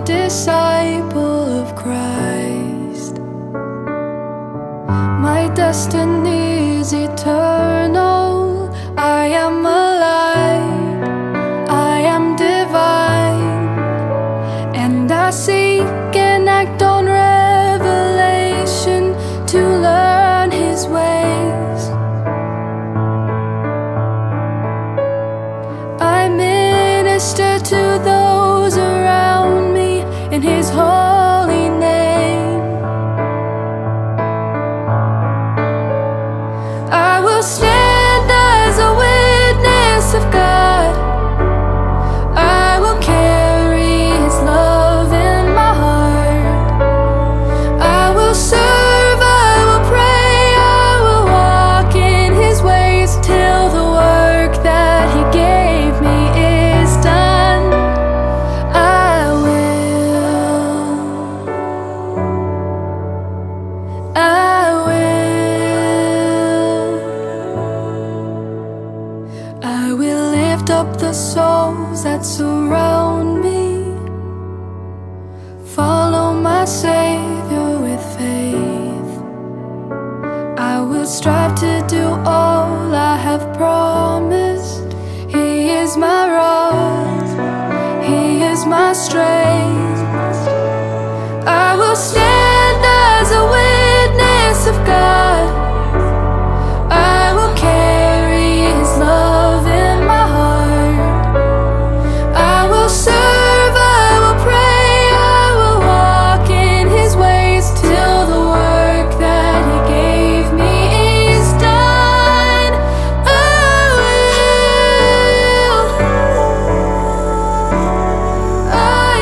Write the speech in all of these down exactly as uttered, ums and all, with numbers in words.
disciple of Christ. My destiny is eternal. I am a light, I am divine, and I seek and act on revelation to learn His ways. I minister to those around me in His holy name. I will stand as a witness of God. I will carry His love in my heart. I will serve, I will pray, I will walk in His ways till the work that He gave me is done. I will, I will, I will lift up the souls that surround me, follow my Savior with faith. I will strive to do all I have promised. He is my rock, He is my strength. I will stand as a witness of God. I will carry His love in my heart. I will serve, I will pray, I will walk in His ways till the work that He gave me is done. I will, I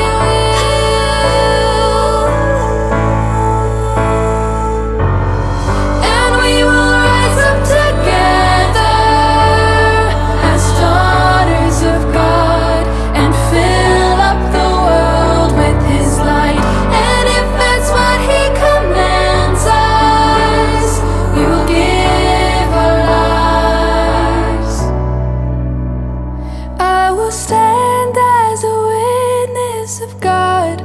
will, and we will rise up together as daughters of God and fill up the world with His light. And if that's what He commands us, we will give our lives. I will stand as a witness of God.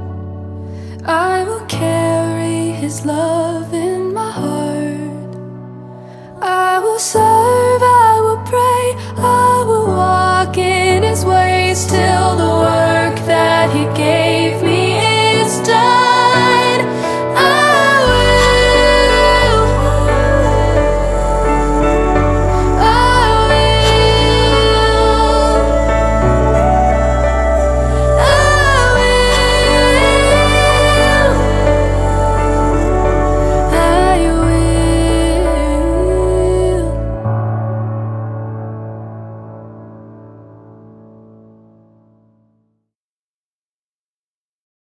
I will carry His love in my heart. I will serve, I will pray, I will walk in His ways till